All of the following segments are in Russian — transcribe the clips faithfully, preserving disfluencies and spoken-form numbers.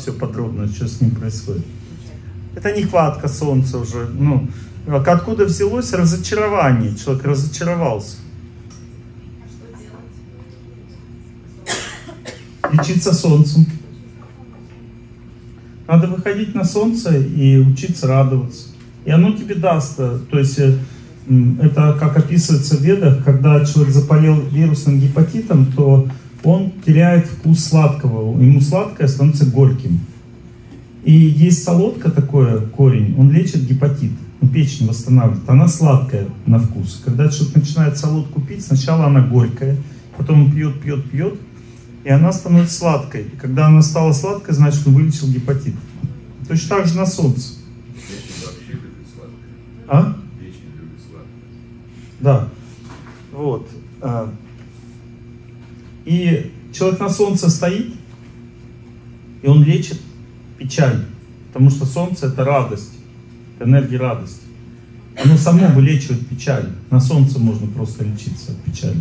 все подробно, что с ним происходит. Это нехватка солнца уже. Ну, откуда взялось разочарование? Человек разочаровался. Лечиться солнцем. Надо выходить на солнце и учиться радоваться. И оно тебе даст. То есть это, как описывается в Ведах, когда человек заболел вирусным гепатитом, то он теряет вкус сладкого. Ему сладкое становится горьким. И есть солодка такое, корень, он лечит гепатит. Ну, печень восстанавливает. Она сладкая на вкус. Когда человек начинает солодку пить, сначала она горькая, потом он пьет, пьет, пьет, и она становится сладкой. И когда она стала сладкой, значит, он вылечил гепатит. Точно так же на солнце. Печень вообще любит сладкое. А? Печень любит сладкое. Да. Вот. И человек на солнце стоит, и он лечит печаль. Потому что солнце — это радость, это энергия радости. Оно само вылечивает печаль. На солнце можно просто лечиться от печали.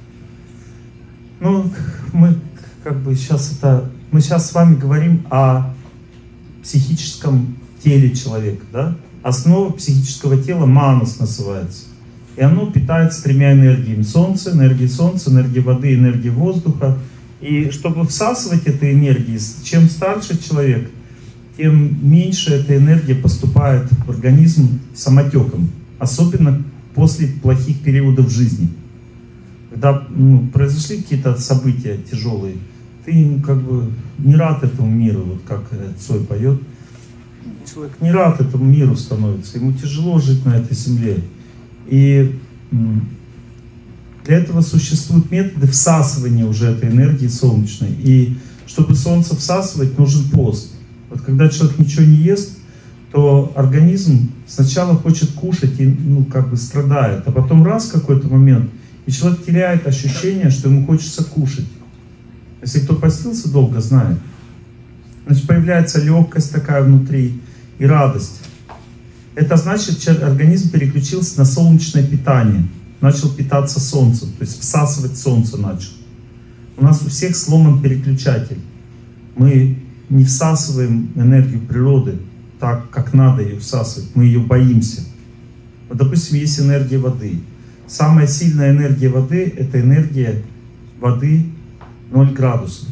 Ну, мы как бы сейчас это... Мы сейчас с вами говорим о психическом теле человека, да? Основа психического тела манас называется. И оно питается тремя энергиями. Солнце, энергия солнца, энергия воды, энергия воздуха. И чтобы всасывать эту энергию, чем старше человек, тем меньше эта энергия поступает в организм самотеком. Особенно после плохих периодов жизни. Когда ну, произошли какие-то события тяжелые, ты ну, как бы не рад этому миру, вот как Цой поет. Человек не рад этому миру становится, ему тяжело жить на этой земле. И для этого существуют методы всасывания уже этой энергии солнечной. И чтобы солнце всасывать, нужен пост. Вот когда человек ничего не ест, то организм сначала хочет кушать и ну, как бы страдает, а потом раз в какой-то момент, и человек теряет ощущение, что ему хочется кушать. Если кто постился долго, знает. Значит, появляется легкость такая внутри и радость. Это значит, что организм переключился на солнечное питание. Начал питаться солнцем, то есть всасывать солнце начал. У нас у всех сломан переключатель. Мы не всасываем энергию природы так, как надо ее всасывать. Мы ее боимся. Вот, допустим, есть энергия воды. Самая сильная энергия воды — это энергия воды ноль градусов.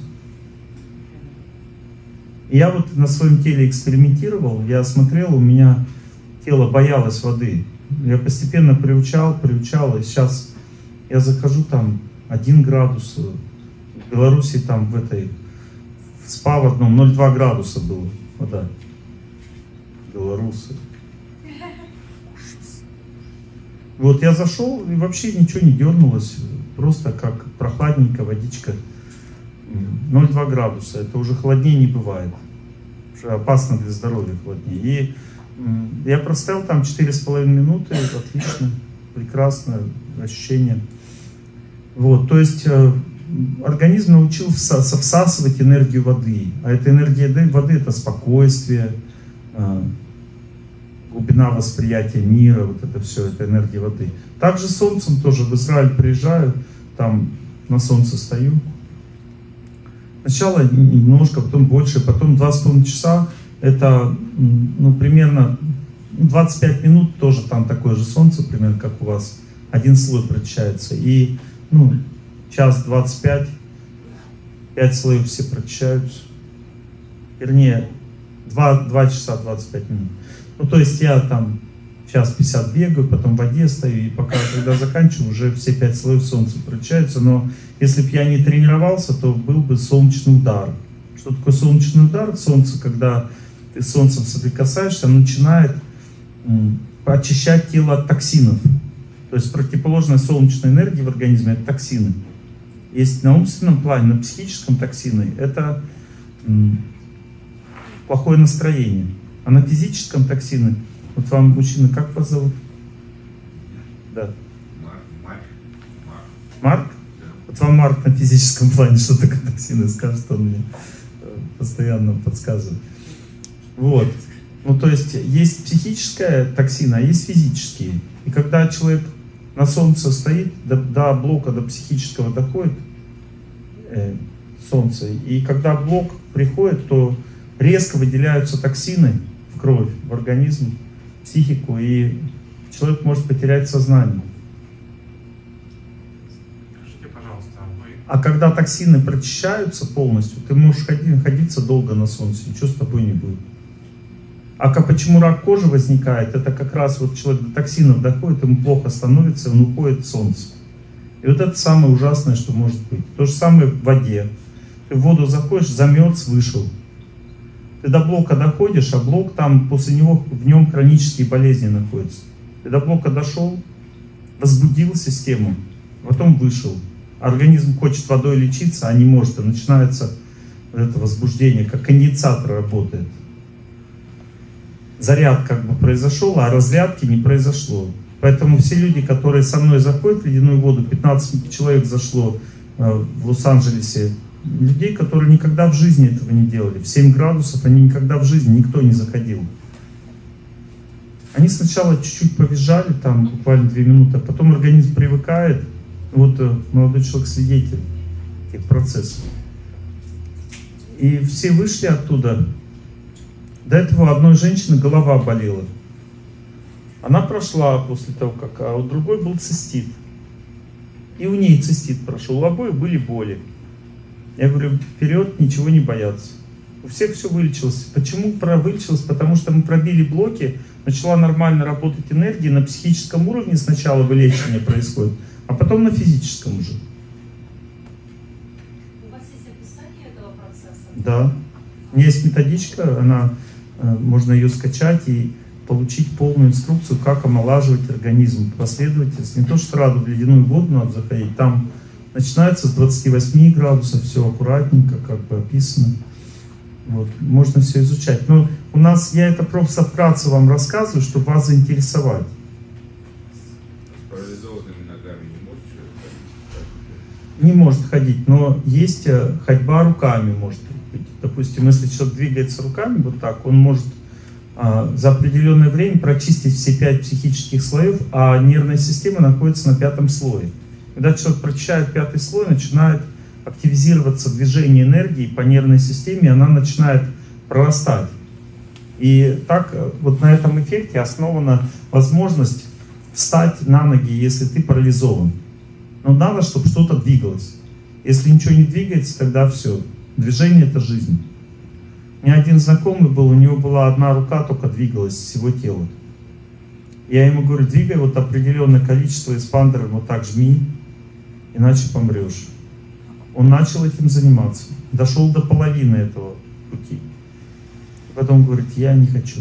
И я вот на своем теле экспериментировал, я смотрел, у меня тело боялось воды. Я постепенно приучал, приучал, и сейчас я захожу там один градус, в Беларуси там в этой, в спа в одном ноль два градуса было вода. Белорусы. Вот я зашел, и вообще ничего не дернулось, просто как прохладненькая водичка. ноль два градуса, это уже холоднее не бывает. Уже опасно для здоровья холоднее. И я простоял там четыре с половиной минуты, отлично, прекрасное ощущение. Вот, то есть организм научился всасывать энергию воды. А эта энергия воды — это спокойствие, глубина восприятия мира, вот это все, это энергия воды. Также с солнцем тоже в Израиль приезжаю, там на солнце стою. Сначала немножко, потом больше, потом два с половиной часа. Это, ну, примерно двадцать пять минут, тоже там такое же солнце, примерно как у вас. Один слой прочищается. И, ну, час двадцать пять, пять слоев все прочищаются. Вернее, два, два часа двадцать пять минут. Ну, то есть я там час пятьдесят бегаю, потом в воде стою, и пока, когда заканчиваю, уже все пять слоев солнца прочищаются. Но если бы я не тренировался, то был бы солнечный удар. Что такое солнечный удар? Солнце, когда ты с солнцем соприкасаешься, оно начинает м, очищать тело от токсинов. То есть противоположная солнечной энергии в организме — это токсины. Есть на умственном плане, на психическом токсины — это м, плохое настроение. А на физическом токсины, вот вам, мужчина, как вас зовут? Да. Марк. Марк. Марк? Да. Вот вам Марк на физическом плане что такое токсины скажет, он мне постоянно подсказывает. Вот. Ну, то есть, есть психическая токсина, а есть физические. И когда человек на солнце стоит, до, до блока, до психического доходит э, солнце, и когда блок приходит, то резко выделяются токсины в кровь, в организм, в психику, и человек может потерять сознание. Скажите, пожалуйста, вы... А когда токсины прочищаются полностью, ты можешь ходить, находиться долго на солнце, ничего с тобой не будет. А как, почему рак кожи возникает? Это как раз вот человек до токсинов доходит, ему плохо становится, он уходит в солнце. И вот это самое ужасное, что может быть. То же самое в воде. Ты в воду заходишь, замерз, вышел. Ты до блока доходишь, а блок там, после него, в нем хронические болезни находятся. Ты до блока дошел, возбудил систему, потом вышел. Организм хочет водой лечиться, а не может. И начинается вот это возбуждение, как конденсатор работает. Заряд как бы произошел, а разрядки не произошло. Поэтому все люди, которые со мной заходят в ледяную воду, пятнадцать человек зашло в Лос-Анджелесе, людей, которые никогда в жизни этого не делали. В семь градусов они никогда в жизни, никто не заходил. Они сначала чуть-чуть повизжали, там буквально две минуты, а потом организм привыкает. Вот молодой человек свидетель этих процессов. И все вышли оттуда. До этого у одной женщины голова болела. Она прошла после того, как... А у другой был цистит. И у ней цистит прошел. У обоих были боли. Я говорю, вперед, ничего не бояться. У всех все вылечилось. Почему вылечилось? Потому что мы пробили блоки, начала нормально работать энергия. На психическом уровне сначала вылечение происходит, а потом на физическом уже. У вас есть описание этого процесса? Да. У меня есть методичка, она... Можно ее скачать и получить полную инструкцию, как омолаживать организм, последовательность. Не то, что сразу в ледяную воду надо заходить, там начинается с двадцати восьми градусов, все аккуратненько, как бы описано. Вот. Можно все изучать. Но у нас, я это просто вкратце вам рассказываю, чтобы вас заинтересовать. С парализованными ногами не может человек ходить? Не может ходить, но есть ходьба руками, может быть. Допустим, если человек двигается руками вот так, он может а, за определенное время прочистить все пять психических слоев, а нервная система находится на пятом слое. Когда человек прочищает пятый слой, начинает активизироваться движение энергии по нервной системе, и она начинает прорастать. И так вот на этом эффекте основана возможность встать на ноги, если ты парализован. Но надо, чтобы что-то двигалось. Если ничего не двигается, тогда все. Движение — это жизнь. У меня один знакомый был, у него была одна рука, только двигалась всего тела. Я ему говорю, двигай вот определенное количество эспандеров, вот так жми, иначе помрешь. Он начал этим заниматься, дошел до половины этого пути. Потом говорит, я не хочу.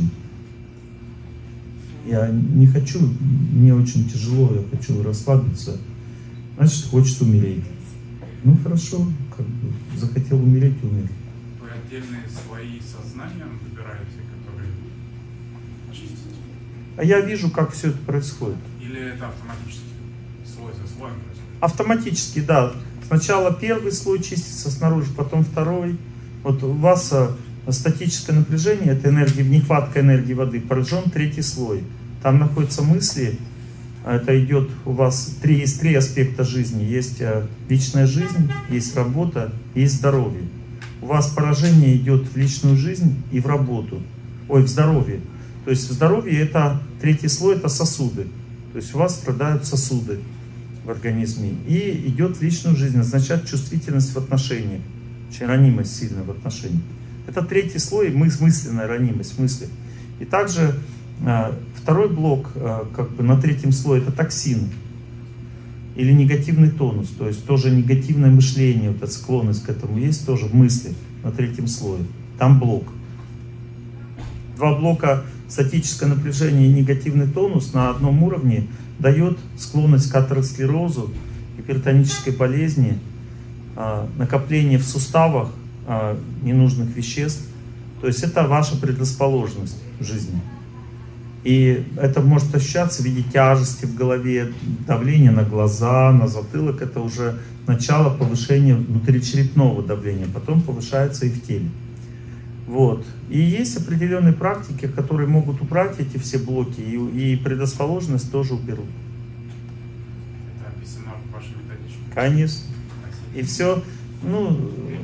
Я не хочу, мне очень тяжело, я хочу расслабиться. Значит, хочет умереть. Ну хорошо, как бы захотел умереть, умер. Вы отдельные слои сознания выбираете, которые чистите? А я вижу, как все это происходит. Или это автоматически, слой за слоем происходит? Автоматически, да. Сначала первый слой чистится снаружи, потом второй. Вот у вас а, статическое напряжение, это энергия, нехватка энергии воды, поражен третий слой. Там находятся мысли. Это идет у вас три, есть три аспекта жизни. Есть личная жизнь, есть работа, есть здоровье. У вас поражение идет в личную жизнь и в работу. Ой, в здоровье. То есть в здоровье это третий слой, это сосуды. То есть у вас страдают сосуды в организме. И идет в личную жизнь, означает чувствительность в отношениях. Очень ранимость сильная в отношениях. Это третий слой, мысленная ранимость, мысли. И также второй блок, как бы на третьем слое, это токсины или негативный тонус, то есть тоже негативное мышление, вот эта склонность к этому есть тоже в мысли на третьем слое. Там блок. Два блока, статическое напряжение и негативный тонус на одном уровне дает склонность к атеросклерозу, гипертонической болезни, накопление в суставах ненужных веществ. То есть это ваша предрасположенность в жизни. И это может ощущаться в виде тяжести в голове, давления на глаза, на затылок. Это уже начало повышения внутричерепного давления, потом повышается и в теле. Вот. И есть определенные практики, которые могут убрать эти все блоки, и, и предрасположенность тоже уберут. Это описано в вашей методичке? Конечно. И все, ну,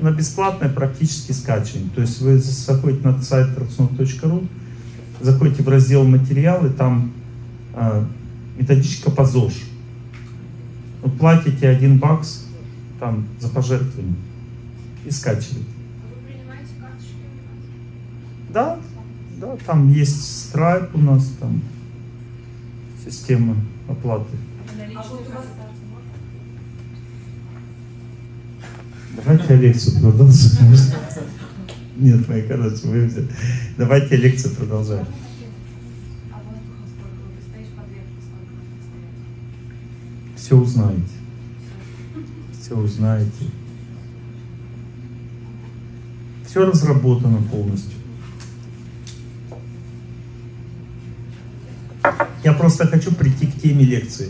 на бесплатное практически скачивание. То есть вы заходите на сайт традснов точка ру, заходите в раздел материалы, там э, методичка по ЗОЖ. Вы платите один бакс там за пожертвование и скачиваете. А вы принимаете карточки? Да, да, там есть Stripe у нас, там система оплаты. А вот у вас Давайте лекцию продолжим. Нет, мои короче, вы взяли. Давайте лекцию продолжаем. А воздуха сколько? Ты стоишь под ветром, сколько надо стоять? Все узнаете. Все узнаете. Все разработано полностью. Я просто хочу прийти к теме лекции.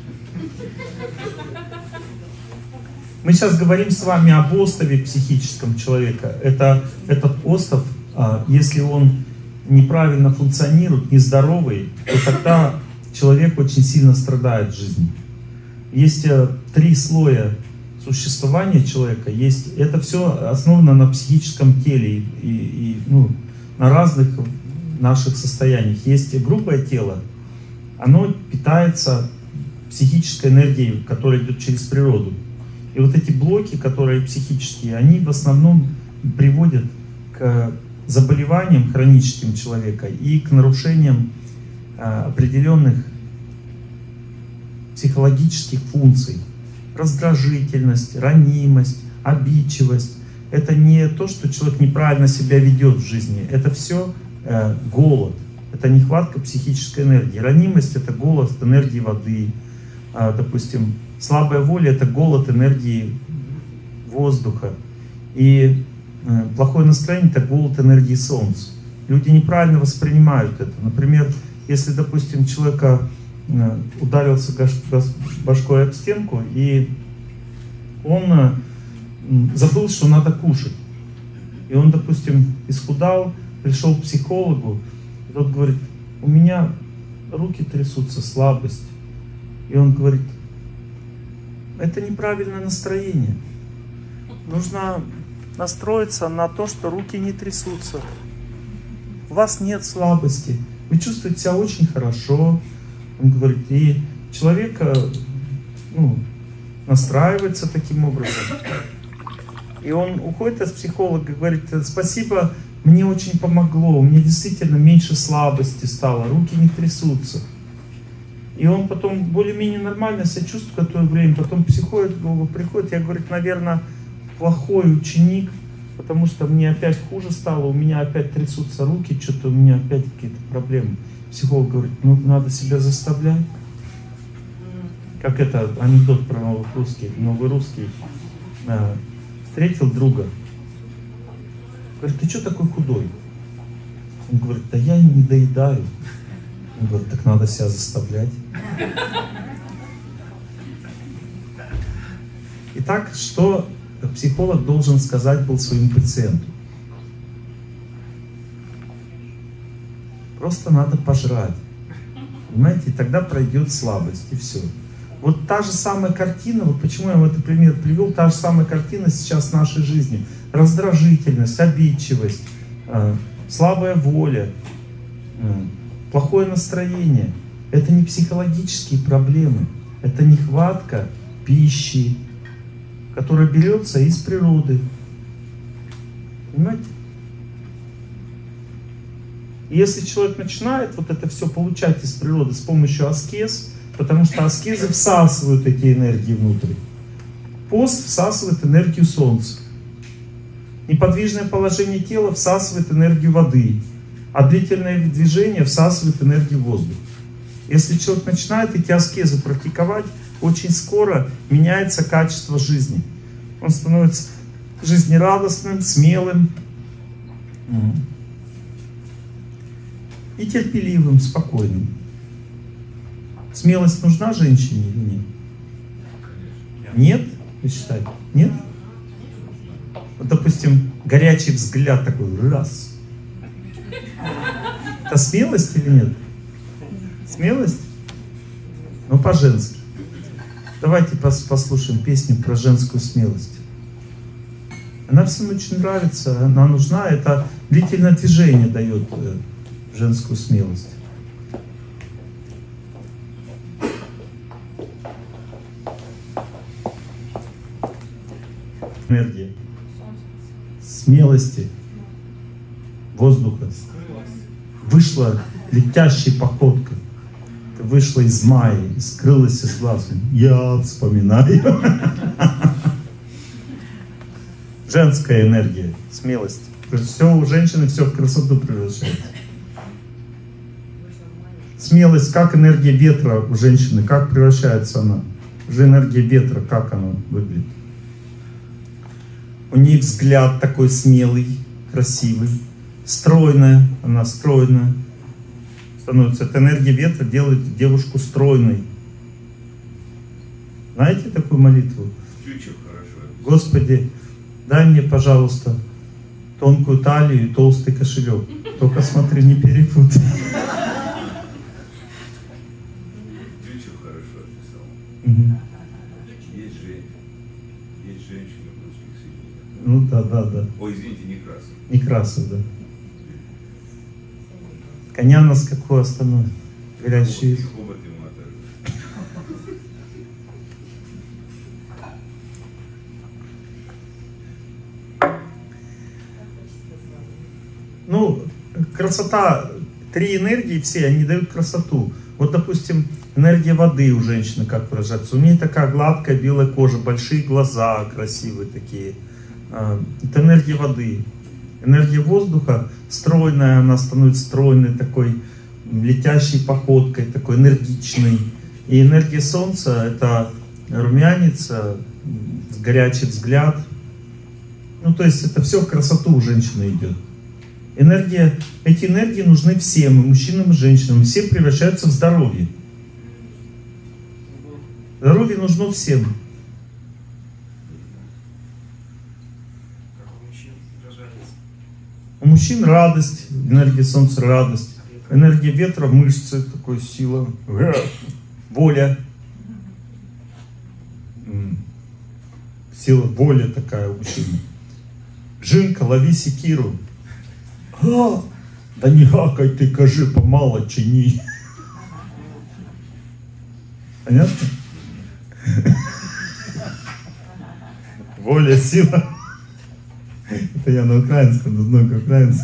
Мы сейчас говорим с вами об остове психическом человека. Это, этот остов, если он неправильно функционирует, нездоровый, то тогда человек очень сильно страдает в жизни. Есть три слоя существования человека. Есть, это все основано на психическом теле и, и, и ну, на разных наших состояниях. Есть грубое тело, оно питается психической энергией, которая идет через природу. И вот эти блоки, которые психические, они в основном приводят к заболеваниям хроническим человека и к нарушениям а, определенных психологических функций. Раздражительность, ранимость, обидчивость. Это не то, что человек неправильно себя ведет в жизни. Это все э, голод. Это нехватка психической энергии. Ранимость — это голод энергии воды. А, допустим, слабая воля — это голод энергии воздуха. И э, плохое настроение — это голод энергии солнца. Люди неправильно воспринимают это. Например, если, допустим, человека э, ударился башкой об стенку, и он э, забыл, что надо кушать. И он, допустим, исхудал, пришел к психологу, и тот говорит: у меня руки трясутся, слабость. И он говорит: это неправильное настроение. Нужно настроиться на то, что руки не трясутся. У вас нет слабости. Вы чувствуете себя очень хорошо. Он говорит, и человек ну, настраивается таким образом. И он уходит от психолога и говорит: спасибо, мне очень помогло. У меня действительно меньше слабости стало. Руки не трясутся. И он потом более-менее нормально себя чувствует какое-то время. Потом психолог приходит, я говорю, наверное, плохой ученик, потому что мне опять хуже стало, у меня опять трясутся руки, что-то у меня опять какие-то проблемы. Психолог говорит: ну, надо себя заставлять. Как это анекдот про новых русских. Новый русский а, встретил друга. Говорит: ты что такой худой? Он говорит: да я не доедаю. Он говорит: так надо себя заставлять. Итак, что психолог должен сказать был своему пациенту? Просто надо пожрать. Понимаете? И тогда пройдет слабость, и все. Вот та же самая картина, вот почему я в этот пример привел, та же самая картина сейчас в нашей жизни. Раздражительность, обидчивость, э, слабая воля, э, плохое настроение. Это не психологические проблемы, это нехватка пищи, которая берется из природы. Понимаете? И если человек начинает вот это все получать из природы с помощью аскез, потому что аскезы всасывают эти энергии внутрь. Пост всасывает энергию солнца. Неподвижное положение тела всасывает энергию воды. А длительное движение всасывает энергию воздуха. Если человек начинает эти аскезы практиковать, очень скоро меняется качество жизни. Он становится жизнерадостным, смелым и терпеливым, спокойным. Смелость нужна женщине или нет? Нет? Вы считаете? Нет? Вот, допустим, горячий взгляд такой, раз. Это смелость или нет? Смелость? Ну, по-женски. Давайте послушаем песню про женскую смелость. Она всем очень нравится, она нужна. Это длительное движение дает женскую смелость. Энергия, смелости, воздуха. Вышла летящей походкой. Вышла из Майи, скрылась из глаз. Я вспоминаю. Женская энергия, смелость. Все у женщины, все в красоту превращается. Смелость, как энергия ветра у женщины, как превращается она. Уже энергия ветра, как она выглядит. У нее взгляд такой смелый, красивый. Стройная, она стройная. Становится. Эта энергия ветра делает девушку стройной. Знаете такую молитву? Господи, дай мне, пожалуйста, тонкую талию и толстый кошелек. Только смотри, не перепутай. Ключик хорошо описал. Угу. Есть же, есть женщины в русских сведениях. Ну да, да, да. Ой, извините, Некрасов. Некрасов, да. Коня на скаку остановит. Горящий. Хобот ему оторвет. Ну, красота, три энергии все, они дают красоту. Вот, допустим, энергия воды у женщины, как выражается. У нее такая гладкая белая кожа, большие глаза красивые такие. Это энергия воды. Энергия воздуха стройная, она становится стройной, такой летящей походкой, такой энергичной. И энергия солнца — это румянец, горячий взгляд. Ну, то есть это все в красоту у женщины идет. Энергия, эти энергии нужны всем, и мужчинам, и женщинам. Все превращаются в здоровье. Здоровье нужно всем. У мужчин радость, энергия солнца — радость. Энергия ветра — мышцы, такой сила, воля. Сила, воля такая у мужчин. Жинка, лови секиру. А, да не гакай ты, кажи, помало чини. Понятно? Воля, сила. Это я на украинском, но много украинцев.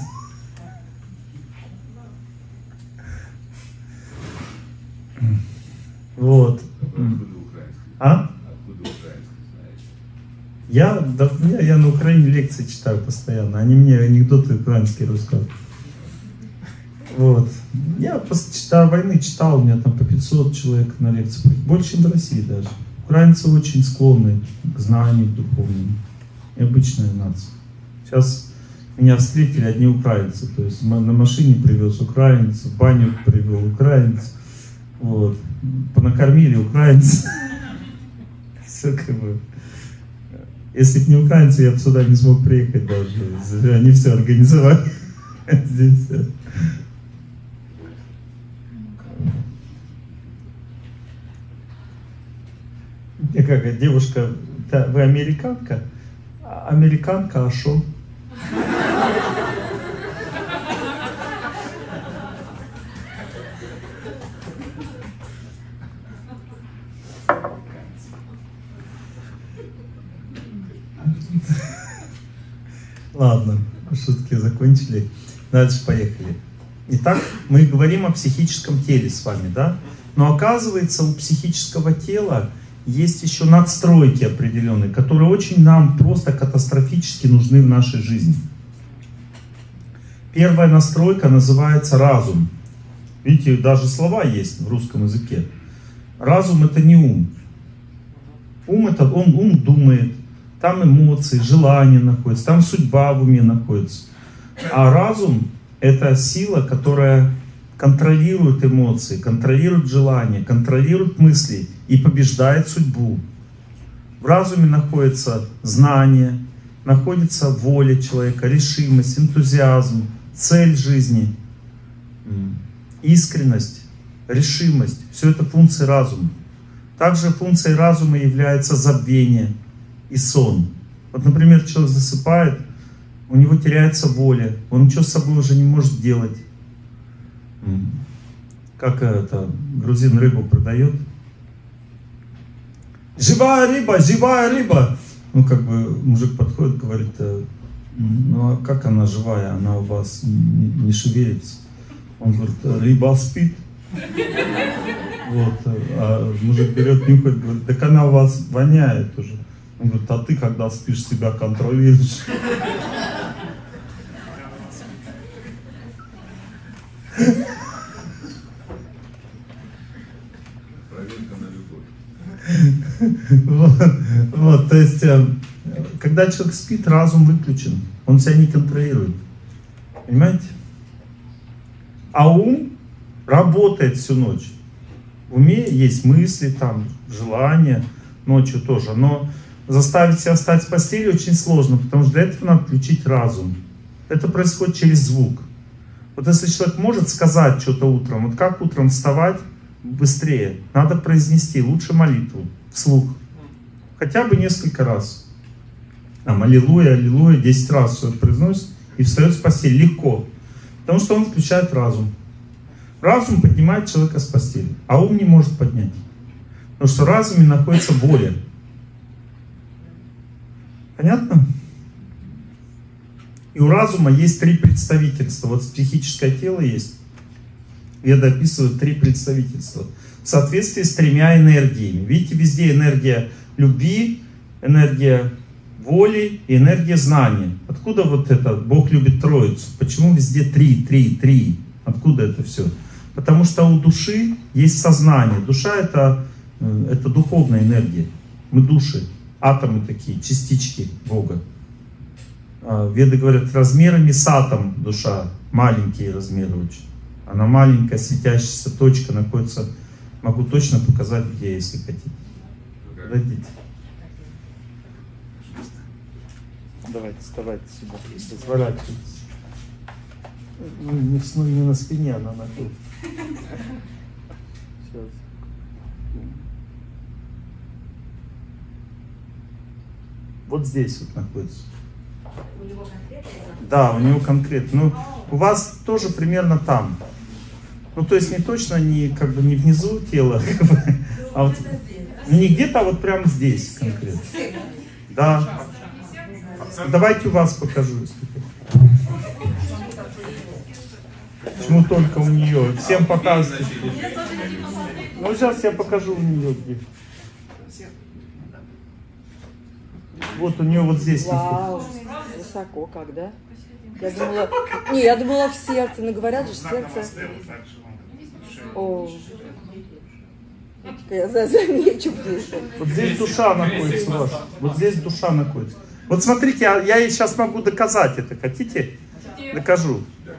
Вот. Откуда украинский? А? Откуда украинский знаете? Я, да, я, я на Украине лекции читаю постоянно. Они мне анекдоты украинские рассказывают. Вот. Я после читаю войны читал, у меня там по пятьсот человек на лекции. Больше, чем в России даже. Украинцы очень склонны к знаниям духовным. Необычная нация. Сейчас меня встретили одни украинцы. То есть на машине привез украинец, в баню привел украинец. Вот. Понакормили украинцы. Все как бы. Если бы не украинцы, я бы сюда не смог приехать даже. Они все организовали. Здесь все. Я как, девушка, да, вы американка? Американка, а шо? Ладно, шутки закончили. Дальше поехали. Итак, мы говорим о психическом теле с вами, да? Но оказывается, у психического тела есть еще надстройки определенные, которые очень нам просто катастрофически нужны в нашей жизни. Первая настройка называется разум. Видите, даже слова есть в русском языке. Разум — это не ум. Ум — это он, ум думает, там эмоции, желания находятся, там судьба в уме находится. А разум — это сила, которая контролирует эмоции, контролирует желания, контролирует мысли и побеждает судьбу. В разуме находится знание, находится воля человека, решимость, энтузиазм, цель жизни, искренность, решимость. Все это функции разума. Также функцией разума является забвение и сон. Вот, например, человек засыпает, у него теряется воля, он ничего с собой уже не может делать. Как это, грузин рыбу продает. Живая рыба, живая рыба! Ну, как бы мужик подходит, говорит, ну а как она живая, она у вас не, не шевелится. Он говорит, рыба спит. Вот, а мужик берет, нюхает, говорит, так она у вас воняет уже. Он говорит, а ты когда спишь, себя контролируешь. Проверка на любовь. Вот, вот, то есть, когда человек спит, разум выключен, он себя не контролирует. Понимаете? А ум работает всю ночь. В уме есть мысли, там, желания, ночью тоже. Но заставить себя встать с постели очень сложно, потому что для этого надо включить разум. Это происходит через звук. Вот если человек может сказать что-то утром, вот как утром вставать быстрее, надо произнести лучше молитву вслух. Хотя бы несколько раз. Там, аллилуйя, аллилуйя, десять раз человек произносит и встает с постели легко. Потому что он включает разум. Разум поднимает человека с постели, а ум не может поднять. Потому что в разуме находится воля. Понятно? И у разума есть три представительства. Вот психическое тело есть. Веды описывают три представительства. В соответствии с тремя энергиями. Видите, везде энергия любви, энергия воли и энергия знания. Откуда вот это? Бог любит троицу. Почему везде три, три, три? Откуда это все? Потому что у души есть сознание. Душа это, это духовная энергия. Мы души, атомы такие, частички Бога. Веды говорят, размерами с атом душа. Маленькие размеры очень. Она маленькая, светящаяся точка находится. Могу точно показать, где, если хотите. Подойдите. Давайте, вставайте сюда. Разворачивайтесь. Не, не на спине, она на груди. Сейчас. Вот здесь вот находится. У него конкретно? Да, у него конкретно. Ну, у вас тоже примерно там. Ну, то есть не точно, не, как бы не внизу тела, как бы, а вот не где-то, а вот прямо здесь конкретно. Да. Давайте у вас покажу. Почему только у нее? Всем показывайте. Ну, сейчас я покажу у нее где. Вот у нее вот здесь. Вау, высоко как, да? Я думала, не, я думала в сердце, но говорят же, сердце. О, я замечу. Вот здесь душа находится у вас. Вот здесь душа находится. Вот смотрите, я, я сейчас могу доказать это. Хотите? Докажу.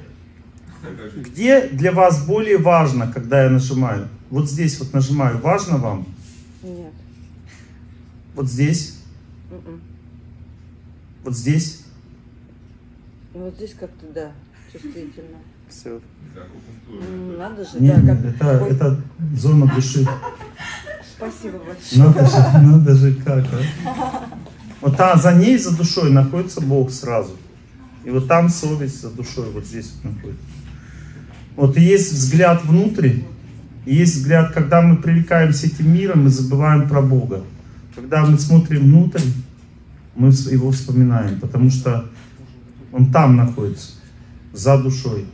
Где для вас более важно, когда я нажимаю? Вот здесь вот нажимаю. Важно вам? Нет. Вот здесь? Mm-mm. Вот здесь? Ну, вот здесь как-то, да, чувствительно. Все. М, Надо же, Нет, да, нет, как... это, Ой, это зона души. спасибо большое. Надо же, надо же как, а? Вот там, за ней, за душой находится Бог сразу. И вот там совесть за душой, вот здесь вот находится. Вот и есть взгляд внутрь, и есть взгляд, когда мы привлекаемся этим миром, мы забываем про Бога. Когда мы смотрим внутрь, мы его вспоминаем, потому что он там находится, за душой.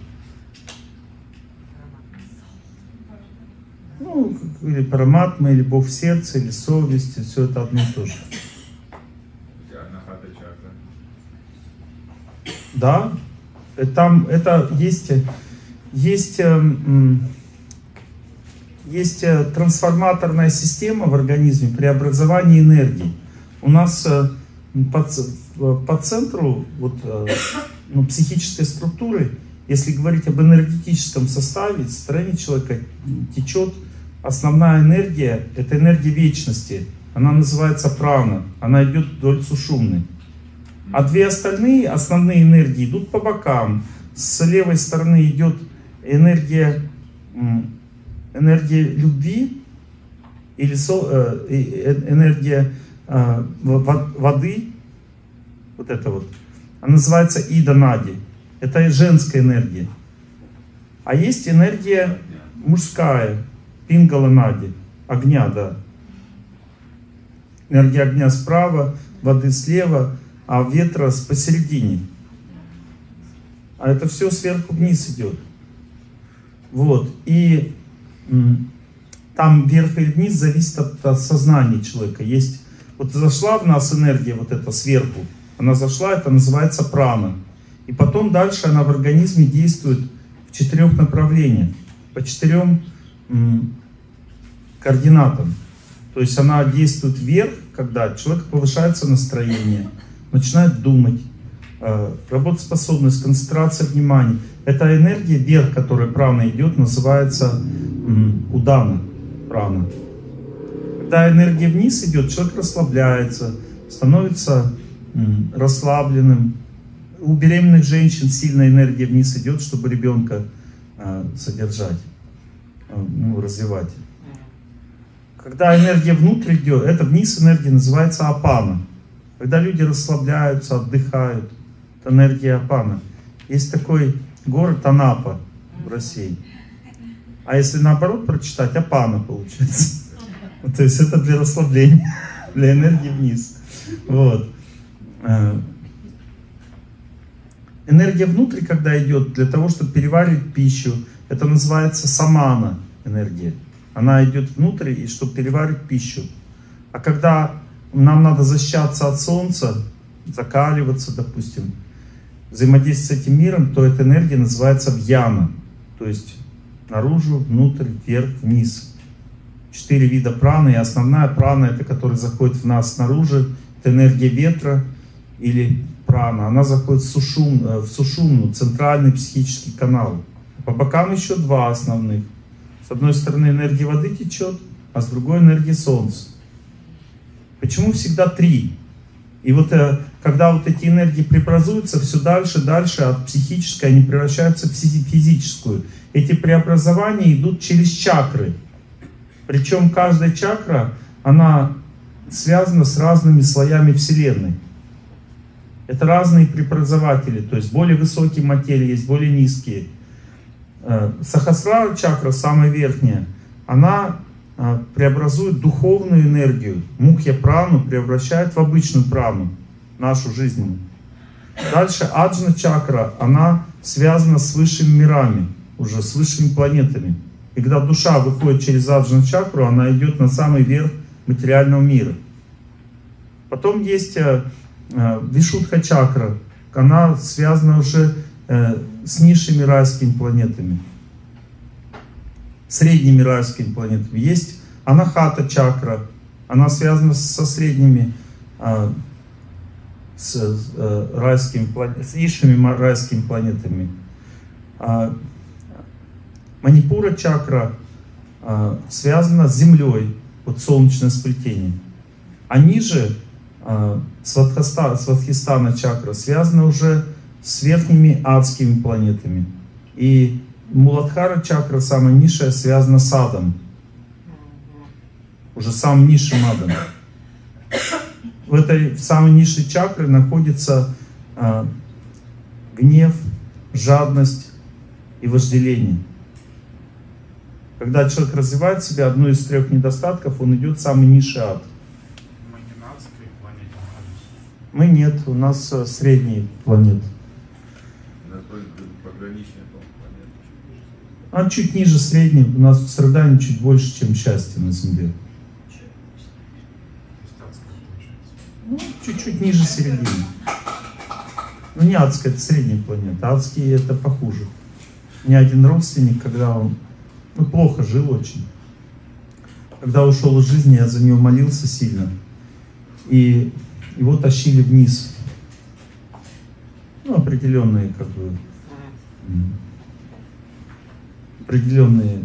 Ну, или параматма, или Бог в сердце, или совесть, все это одно и то же. Да, там это есть, есть, есть трансформаторная система в организме преобразования энергии. У нас по, по центру вот, ну, психической структуры, если говорить об энергетическом составе, в стороне человека течет основная энергия, это энергия вечности. Она называется прана, она идет вдоль сушумны. А две остальные основные энергии идут по бокам. С левой стороны идет энергия, энергия любви или энергия воды, вот это вот, она называется Ида Нади. Это женская энергия. А есть энергия мужская, Пингала Нади, огня, да. Энергия огня справа, воды слева, а ветра посередине. А это все сверху вниз идет. Вот. И там вверх или вниз зависит от, от сознания человека. Есть, вот зашла в нас энергия вот эта сверху, она зашла, это называется прана. И потом дальше она в организме действует в четырех направлениях, по четырем м, координатам. То есть она действует вверх, когда человек повышается настроение, начинает думать, э, работоспособность, концентрация внимания. Эта энергия вверх, которая прана идет, называется м, удана прана. Когда энергия вниз идет, человек расслабляется, становится м, расслабленным. У беременных женщин сильная энергия вниз идет, чтобы ребенка э, содержать, э, ну, развивать. Когда энергия внутрь идет, это вниз энергия называется апана. Когда люди расслабляются, отдыхают, это энергия апана. Есть такой город Анапа в России. А если наоборот прочитать, апана получается. То есть это для расслабления, для энергии вниз. Вот. Энергия внутрь, когда идет, для того, чтобы переварить пищу, это называется самана энергия. Она идет внутрь, и чтобы переварить пищу. А когда нам надо защищаться от солнца, закаливаться, допустим, взаимодействовать с этим миром, то эта энергия называется вьяна. То есть наружу, внутрь, вверх, вниз. Четыре вида праны, и основная прана, это которая заходит в нас снаружи, это энергия ветра или прана. Она заходит в сушум, в сушумну, центральный психический канал. По бокам еще два основных. С одной стороны энергия воды течет, а с другой энергия солнца. Почему всегда три? И вот когда вот эти энергии преобразуются, все дальше, дальше от психической они превращаются в физическую. Эти преобразования идут через чакры. Причем каждая чакра, она связана с разными слоями Вселенной. Это разные преобразователи, то есть более высокие материи, есть более низкие. Сахасрара чакра, самая верхняя, она преобразует духовную энергию. Мукхья прану превращает в обычную прану, нашу жизненную. Дальше аджна чакра, она связана с высшими мирами, уже с высшими планетами. И когда душа выходит через аджна чакру, она идет на самый верх материального мира. Потом есть вишудха чакра, она связана уже с низшими райскими планетами, средними райскими планетами. Есть анахата чакра, она связана со средними, с райскими планетами, с низшими райскими планетами. Манипура чакра связана с Землей, вот солнечное сплетение. А ниже Сватхистана чакра связана уже с верхними адскими планетами. И Муладхара чакра, самая низшая, связана с адом. Уже самым низшим адом. В этой в самой низшей чакре находится а, гнев, жадность и вожделение. Когда человек развивает себя, одно из трех недостатков, он идет в самый низший ад. Мы не на адской планете находимся? Мы нет, у нас а, средние планеты. А чуть ниже средней, у нас страдания чуть больше, чем счастье на Земле. Ну, чуть-чуть ниже середины. Ну, не адская, это средняя планета. Адские это похуже. У меня один родственник, когда он ну, плохо жил очень, когда ушел из жизни, я за него молился сильно. И его тащили вниз. Ну, определенные, как бы, определенные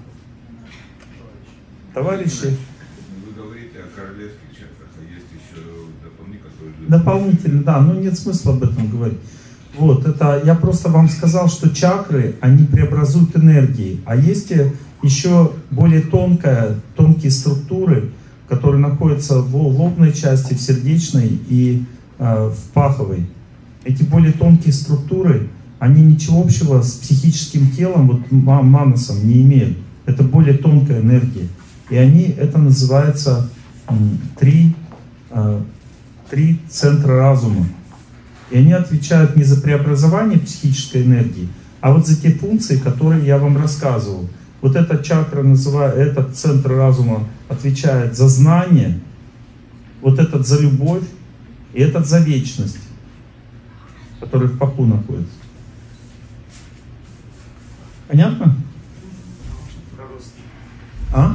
товарищи. Вы говорите о королевских чакрах, а есть еще дополнительные, которые... Дополнительно, да, но нет смысла об этом говорить. Вот, это я просто вам сказал, что чакры, они преобразуют энергии, а есть еще более тонкая, тонкие структуры, которые находятся в лобной части, в сердечной и в паховой. Эти более тонкие структуры, они ничего общего с психическим телом, вот манасом, не имеют. Это более тонкая энергия. И они, это называется три, три центра разума. И они отвечают не за преобразование психической энергии, а вот за те функции, которые я вам рассказывал. Вот эта чакра, называю, этот центр разума отвечает за знание, вот этот за любовь, и этот за вечность, который в паху находится. Понятно? А?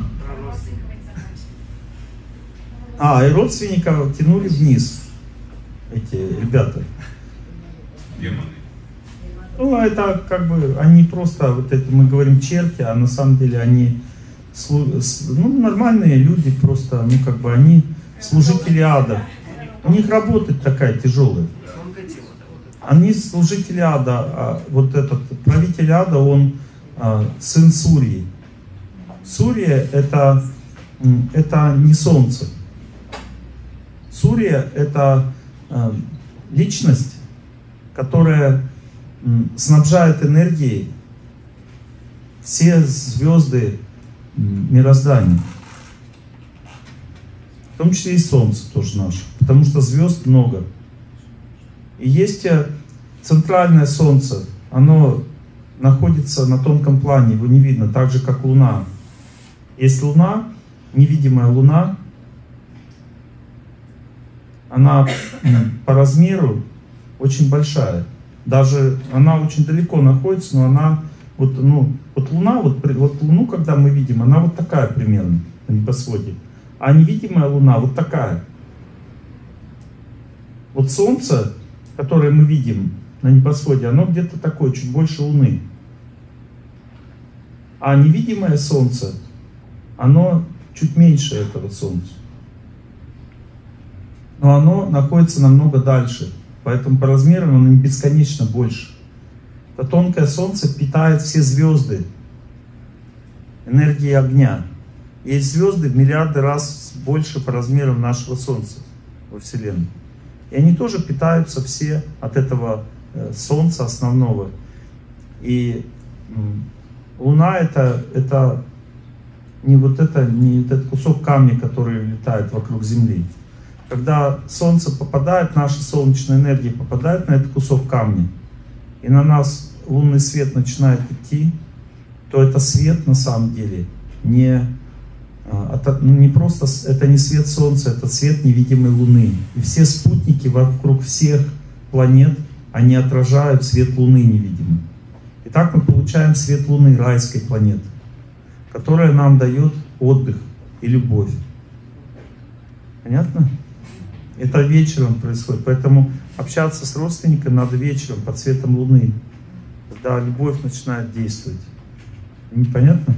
А, и родственников тянули вниз, эти ребята. Демоны. Ну, это как бы, они просто, вот это мы говорим черти, а на самом деле они, ну, нормальные люди просто, ну, как бы они служители ада. У них работа такая тяжелая. Они служители ада, а вот этот правитель ада, он а, сын Сурьи. Сурья это, это не солнце. Сурья это а, личность, которая снабжает энергией все звезды мироздания. В том числе и Солнце тоже наше. Потому что звезд много. И есть центральное Солнце. Оно находится на тонком плане. Его не видно. Так же, как Луна. Есть Луна, невидимая Луна. Она по размеру очень большая. Даже она очень далеко находится, но она, вот, ну, вот Луна, вот, вот Луну, когда мы видим, она вот такая примерно на небосводе. А невидимая Луна вот такая. Вот Солнце, которое мы видим на небосводе, оно где-то такое, чуть больше Луны. А невидимое Солнце, оно чуть меньше этого Солнца. Но оно находится намного дальше. Поэтому по размерам оно не бесконечно больше. Это тонкое Солнце питает все звезды энергией огня. Есть звезды в миллиарды раз больше по размерам нашего Солнца во Вселенной. И они тоже питаются все от этого Солнца основного. И Луна это, это не вот это, не этот кусок камня, который летает вокруг Земли. Когда Солнце попадает, наша солнечная энергия попадает на этот кусок камня, и на нас лунный свет начинает идти, то это свет на самом деле не, это, не просто, это не свет Солнца, это свет невидимой Луны. И все спутники вокруг всех планет, они отражают свет Луны невидимый. И так мы получаем свет Луны, райской планеты, которая нам дает отдых и любовь. Понятно? Это вечером происходит, поэтому общаться с родственниками надо вечером под светом Луны, когда любовь начинает действовать. Непонятно?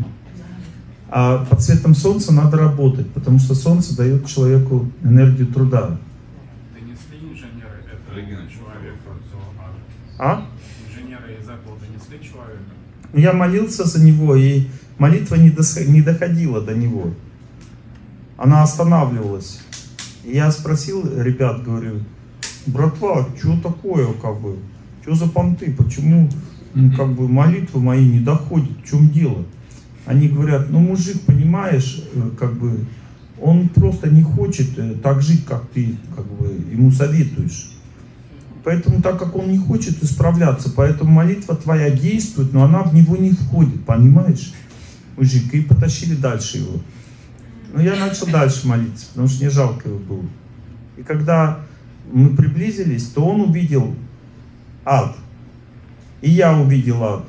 А под светом Солнца надо работать, потому что Солнце дает человеку энергию труда. Донесли инженеры этого человека до ада? А? Инженеры из Apple донесли человека? Я молился за него, и молитва не доходила до него. Она останавливалась. И я спросил ребят, говорю, братва, что такое, как бы, что за понты, почему, ну, как бы, молитвы мои не доходят, в чем дело? Они говорят, ну, мужик, понимаешь, как бы, он просто не хочет так жить, как ты, как бы, ему советуешь. Поэтому, так как он не хочет исправляться, поэтому молитва твоя действует, но она в него не входит, понимаешь, мужик, и потащили дальше его. Но я начал дальше молиться, потому что мне жалко его было. И когда мы приблизились, то он увидел ад. И я увидел ад.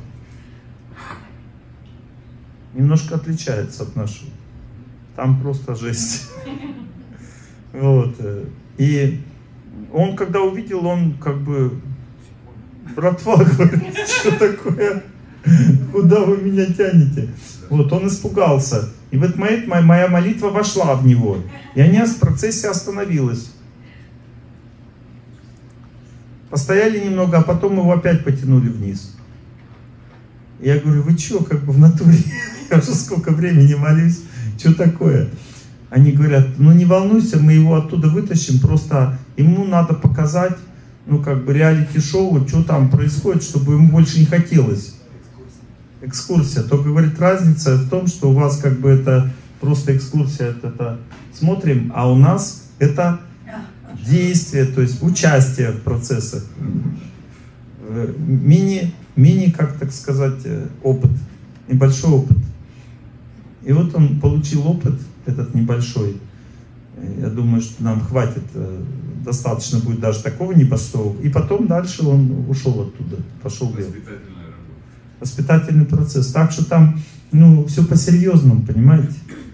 Немножко отличается от нашего. Там просто жесть. Вот. И он, когда увидел, он как бы, братва, говорит, что такое? Куда вы меня тянете? Вот, он испугался. И в этот момент моя молитва вошла в него. И она в процессе остановилась. Постояли немного, а потом его опять потянули вниз. И я говорю, вы что, как бы в натуре? Я уже сколько времени молюсь. Что такое? Они говорят, ну не волнуйся, мы его оттуда вытащим, просто ему надо показать, ну, как бы, реалити-шоу, что там происходит, чтобы ему больше не хотелось. Экскурсия. Только, говорит, разница в том, что у вас, как бы, это просто экскурсия, это, это смотрим, а у нас это действие, то есть участие в процессах. Мини, мини, как так сказать, опыт, небольшой опыт. И вот он получил опыт, этот небольшой. Я думаю, что нам хватит, достаточно будет даже такого небольшого. И потом дальше он ушел оттуда, пошел вверх. Воспитательный процесс. Так что там, ну, все по-серьезному, понимаете?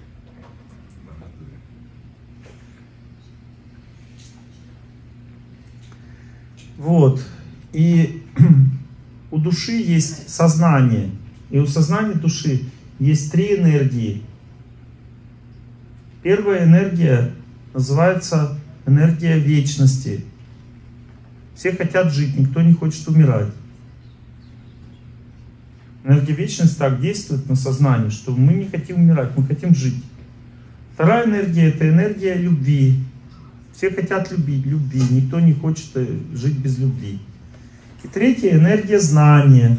Вот. И у души есть сознание. И у сознания души есть три энергии. Первая энергия называется энергия вечности. Все хотят жить, никто не хочет умирать. Энергия вечности так действует на сознание, что мы не хотим умирать, мы хотим жить. Вторая энергия — это энергия любви. Все хотят любить, любви, никто не хочет жить без любви. И третья энергия знания.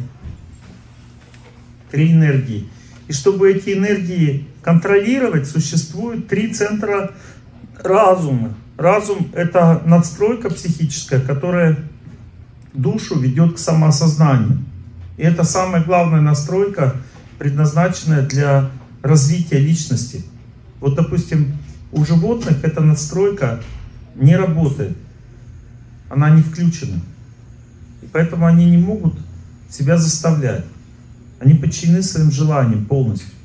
Три энергии. И чтобы эти энергии контролировать, существует три центра разума. Разум — это надстройка психическая, которая душу ведет к самоосознанию. И это самая главная настройка, предназначенная для развития личности. Вот, допустим, у животных эта надстройка не работает. Она не включена. И поэтому они не могут себя заставлять. Они подчинены своим желаниям полностью.